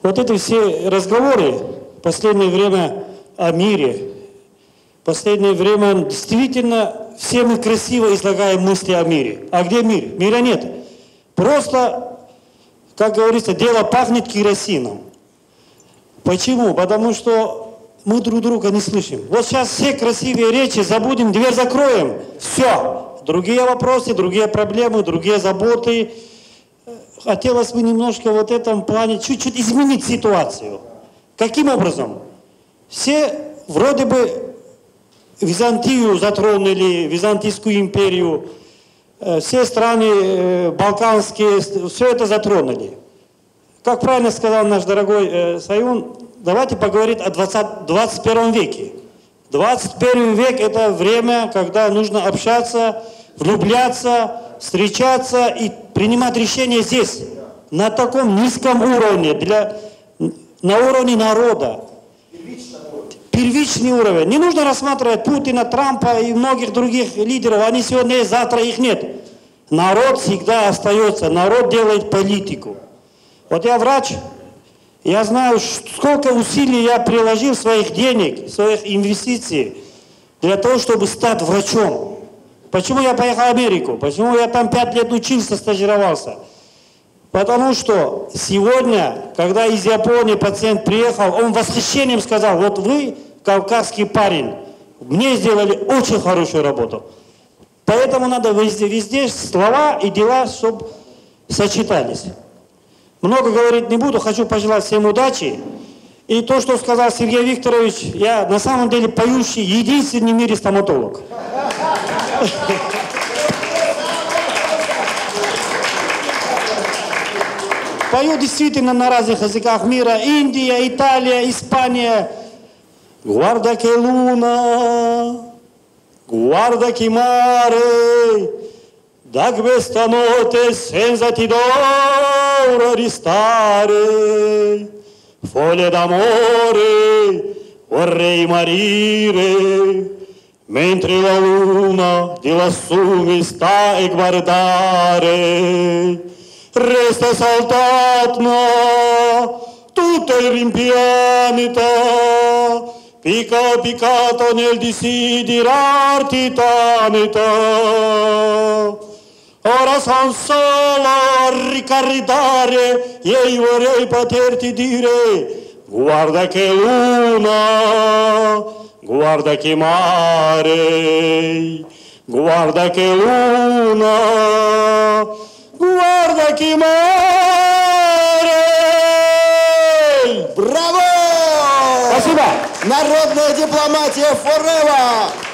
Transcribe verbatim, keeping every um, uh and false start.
Вот эти все разговоры в последнее время о мире, в последнее время действительно все мы красиво излагаем мысли о мире. А где мир? Мира нет. Просто, как говорится, дело пахнет керосином. Почему? Потому что мы друг друга не слышим. Вот сейчас все красивые речи забудем, дверь закроем. Все. Другие вопросы, другие проблемы, другие заботы. Хотелось бы немножко в этом плане чуть-чуть изменить ситуацию. Каким образом? Все вроде бы Византию затронули, Византийскую империю, все страны балканские, все это затронули. Как правильно сказал наш дорогой Саюн, давайте поговорим о двадцать первом веке. двадцать первый век – это время, когда нужно общаться, влюбляться, встречаться и принимать решения здесь, на таком низком уровне, для, на уровне народа. Первичный уровень. Не нужно рассматривать Путина, Трампа и многих других лидеров. Они сегодня есть, завтра их нет. Народ всегда остается. Народ делает политику. Вот я врач, я знаю, сколько усилий я приложил своих денег, своих инвестиций для того, чтобы стать врачом. Почему я поехал в Америку? Почему я там пять лет учился, стажировался? Потому что сегодня, когда из Японии пациент приехал, он восхищением сказал: вот вы, кавказский парень, мне сделали очень хорошую работу. Поэтому надо везде, везде слова и дела, чтобы сочетались. Много говорить не буду, хочу пожелать всем удачи. И то, что сказал Сергей Викторович, я на самом деле поющий, единственный в мире стоматолог. Пою действительно на разных языках мира. Индия, Италия, Испания. Guarda che luna, guarda che mare, da questa notte senza ti d'oro restare. Foglie d'amore vorrei morire, mentre la luna di lassù mi sta a guardare. Resta soltanto tutto il rimpianto, picca piccato nel desiderarti tanto. Ora son solo a ricordare e io vorrei poterti dire: guarda che luna, guarda che mare, guarda che luna, guarda che mare. Браво! Спасибо! Народная дипломатия forever!